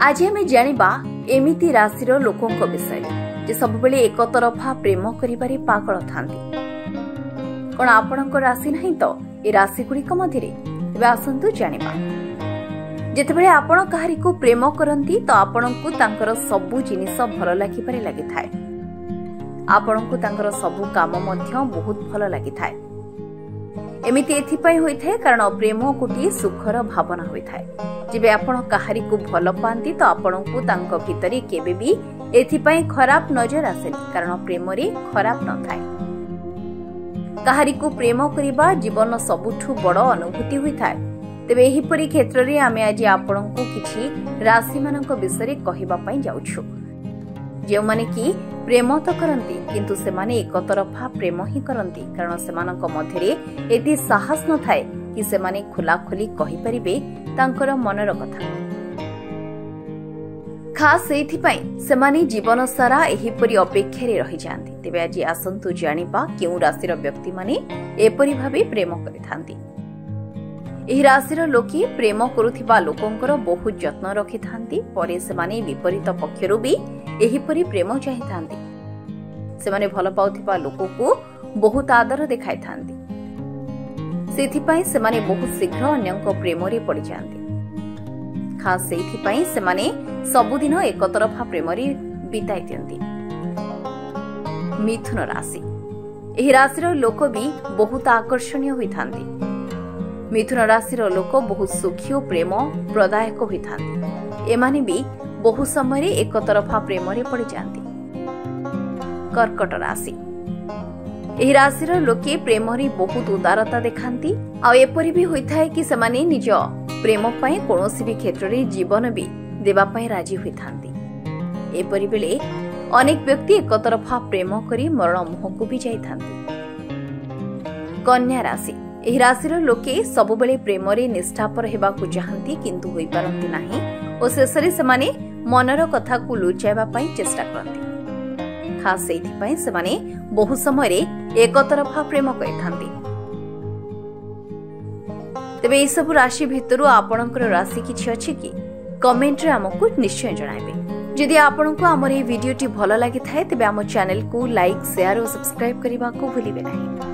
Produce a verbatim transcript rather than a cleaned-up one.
आज आम जानिबा एमिति राशि लोकों विषय जे सब बेले एक तरफा प्रेम करिबारे पागल थांती। कौन आपणक राशि नहीं तो ए राशि गुड़िक मध्य तेज आसतु जानिबा। जेतेबेले आपण काहारी को प्रेम करंती तो आपणकु तांकर सबु जिनिस भल लागिबारे लागिथाय। आपणकु तांकर सबु काम मध्य बहुत भल लागिथाय। एमिति एथिपाई होइथाय कारण प्रेम गोटे सुखर भावना होइथाय। जेबे आपण काहारी को भल पांती तो आपणकु तांक भितरे केबे भी एथिपाई खराब नजर आसेनी कारण प्रेम रे खराब न थाय। काहारी को प्रेम करिबा जीवन सबुठु बड़ अनुभूति होइथाय। तेबे एहिपरि क्षेत्र रे आमे आज आपणकु किछि राशि मानक विषय कहिबा पई जाउछु। जे माने कि प्रेम तो करंती किंतु से माने एक तरफा प्रेम ही करंती कारण सेमानक मध्यरे एति साहस न थाए कि से माने खुला खुली कहि परिबे तांकर मनर कथा। खास एथि पई से माने जीवन सारा एहिपरि अपेक्षा रे रहि जांती। तेबे आज आसंतु जानिबा केउ राशिर व्यक्ति माने एपरि भाबे प्रेम करिथांती। एही राशिर लोके प्रेम करुथिबा लोकंकर बहुत जत्न रखिथांती। परे से माने विपरीत पक्षरु भी एहिपरि प्रेम चाहिथांती। से माने भल पाउथिबा लोकको बहुत आदर देखाइ थांती। सेथि पई से माने बहुत शीघ्र अन्यक प्रेम रे पड़ि जांती। खास सेथि पई से माने सबुदिन एक तरफा प्रेम रे बिताइ दियंती। मिथुन राशि एही राशिर लोक भी बहुत आकर्षणीय होइथांती। मिथुन राशिर लोक बहुत सुखी और प्रेम प्रदायक होइथांती। एमाने भी बहु समय रे एक तरफा प्रेम रे पड़ि जांती। कर्कट राशि एही राशिर लोके प्रेम रे बहुत उदारता देखांती। आ एपरि भी होइथाय कि समाने निज प्रेम पई कोनोसी भी क्षेत्र रे जीवन भी देबा पई राजी होइथांती। एपरि बेले अनेक व्यक्ति एक तरफा प्रेम करी मरण मुहकु भी जाइथांती। कन्या राशि एही राशिर लोके सब बेले प्रेम रे निष्ठापर हेबाकु चाहंती किंतु होई पारंती नाही और शेषरे समाने मनर कथा को लुचाइबा पई चेष्टा करंती। खास सेथि पई समाने बहु समय रे एक तरफा प्रेम करिथांती। तबे ए सब राशि भितरु आपणकर राशि किछि अछि कि कमेंट रे हमकु निश्चय जणाइबे। जदि आपणको हमर ए वीडियोटी भल लागि थाए तबे हम चैनल को लाइक शेयर और सब्सक्राइब करिबा को भूलिबे नाही।